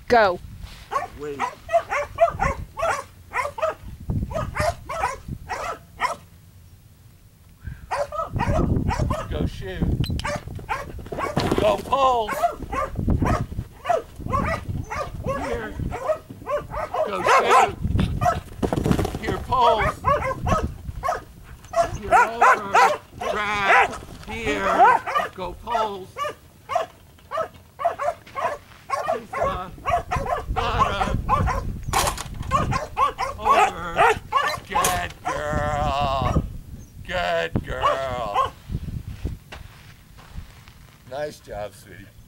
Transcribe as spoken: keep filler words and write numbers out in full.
Go. Wait. Go shoot. Go pulse. Here. Go shoot. Here, pulse. Here, over. Drag. Here. Go pulse. Pizza. Bottom. Over. Good girl. Good girl. Nice job, sweetie.